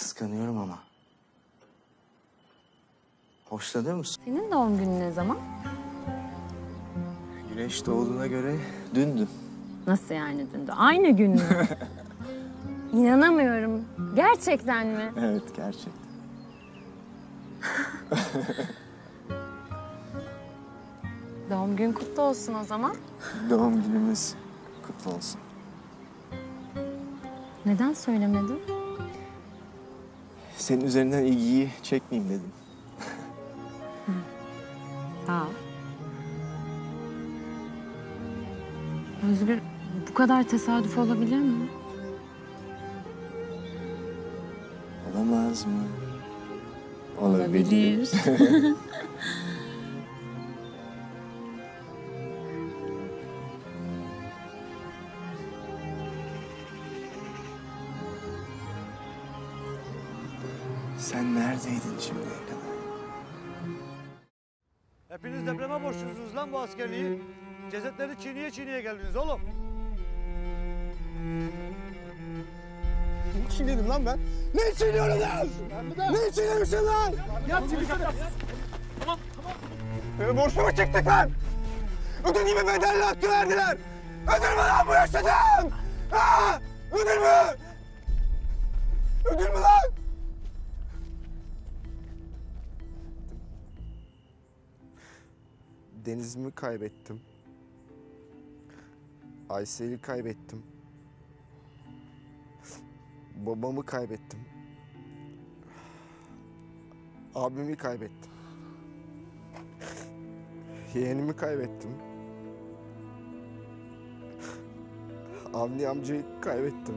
Kıskanıyorum ama. Hoşlanıyor musun? Senin doğum günün ne zaman? Güneş doğduğuna göre dündü. Nasıl yani dündü? Aynı gün mü? İnanamıyorum. Gerçekten mi? Evet, gerçekten. Doğum gün kutlu olsun o zaman. Doğum günümüz kutlu olsun. Neden söylemedin? Senin üzerinden ilgiyi çekmeyeyim dedim. Sağ ol. Özgür, bu kadar tesadüf olabilir mi? Olamaz mı? Olabilir. Sen neredeydin şimdiye kadar? Hepiniz depreme borçlusunuz lan bu askerliği. Cesetleri çiğniye çiğniye geldiniz oğlum. Ne çiğnedim lan ben? Ne çiğniyorum lan? Ne çiğnemişim lan? Ya çiğnesene. Tamam. Borçlu mu çıktık lan? Ödül gibi bedelli hakkı verdiler. Ödül mü lan bu yaşadığım? Ha? Ödül mü? Ödül mü lan? Deniz'imi kaybettim. Aysel'i kaybettim. Babamı kaybettim. Abimi kaybettim. Yeğenimi kaybettim. Avni amcayı kaybettim.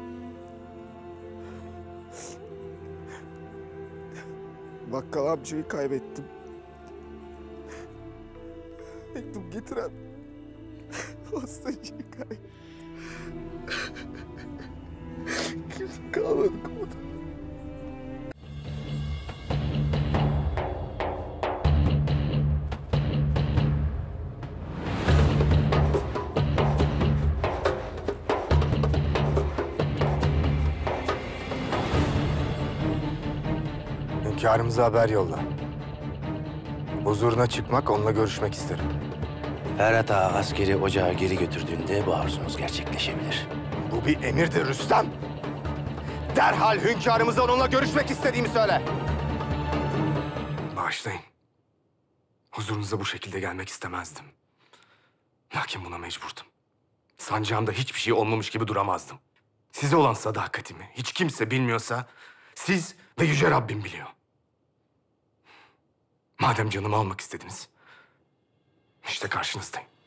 Bakkal amcayı kaybettim. Mektup getiren pastacıyı kaybettim. Kimse kalmadı komutanım. Hünkârımıza haber yolla. Huzuruna çıkmak, onunla görüşmek isterim. Ferhat Ağa askeri ocağa geri götürdüğünde bu arzunuz gerçekleşebilir. Bu bir emirdir Rüstem. Derhal hünkârımıza onunla görüşmek istediğimi söyle. Bağışlayın. Huzurunuza bu şekilde gelmek istemezdim. Lakin buna mecburdum. Sancağımda hiçbir şey olmamış gibi duramazdım. Size olan sadakatimi hiç kimse bilmiyorsa siz ve Yüce Rabbim biliyor. Madem canımı almak istediniz, işte karşınızdayım.